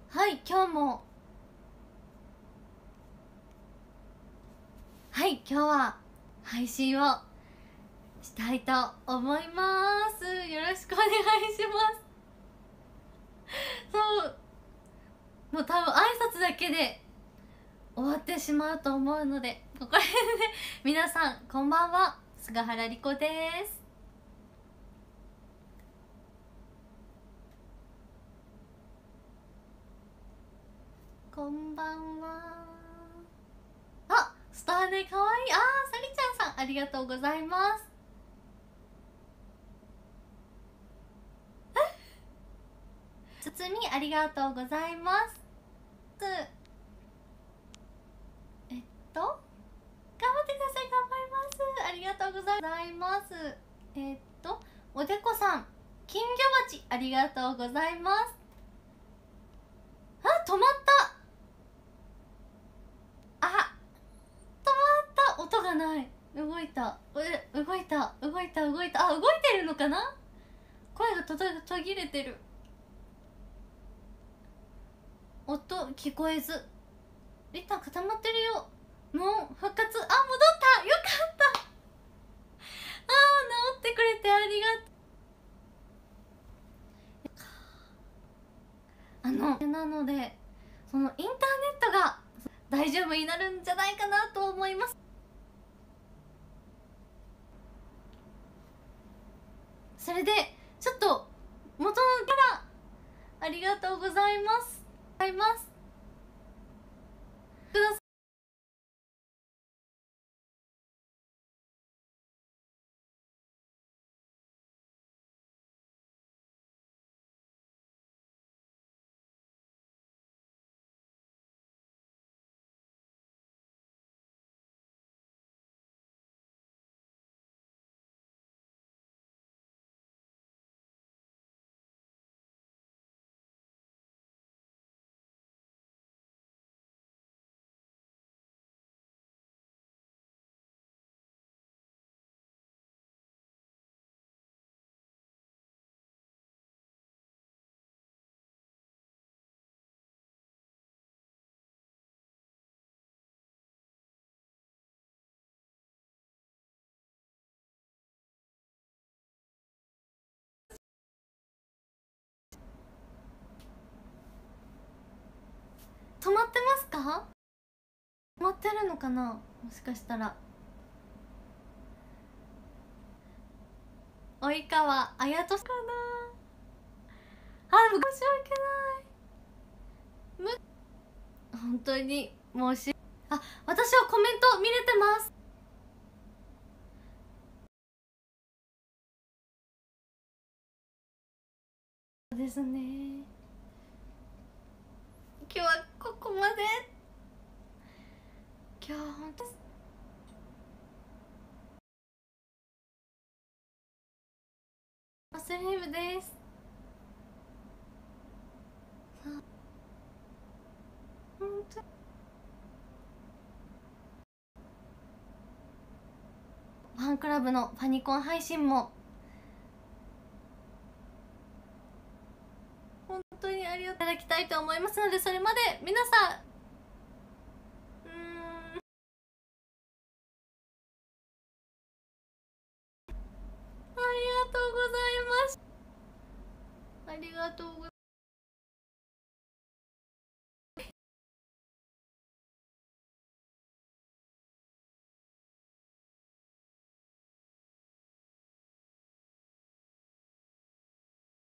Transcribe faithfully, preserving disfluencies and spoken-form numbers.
はい、今日もはい今日は配信をしたいと思います。よろしくお願いします。そうもう多分挨拶だけで終わってしまうと思うので、ここら辺で皆さんこんばんは、菅原莉子です。こんばんは。あ、スターでかわいい。あー、さりちゃんさんありがとうございます。つつみありがとうございます。えっと頑張ってください。頑張ります。ありがとうございます。えっとおでこさん、金魚鉢ありがとうございます。あ、止まった。あ、止まった。音がない。動いた。え、動いた動いた動いた。あ、動いてるのかな。声がとと途切れてる。音聞こえず。一旦固まってるよ。もう復活。あ、戻った。よかった。あー、治ってくれてありがとう。あのなのでそのインターネットが大丈夫になるんじゃないかなと思います。それでちょっと元のキャラありがとうございますございますください。止まってますか。止まってるのかな、もしかしたら。及川綾人かな。あ、申し訳ない。む本当に申しあ、私はコメント見れてます。そうですね。今日はここまで。今日は本当マスリームです。本当ファンクラブのファニコン配信も本当にありがとういただきたいと思いますので、それまで皆さん、うーん、ありがとうございます。ありがとうございます。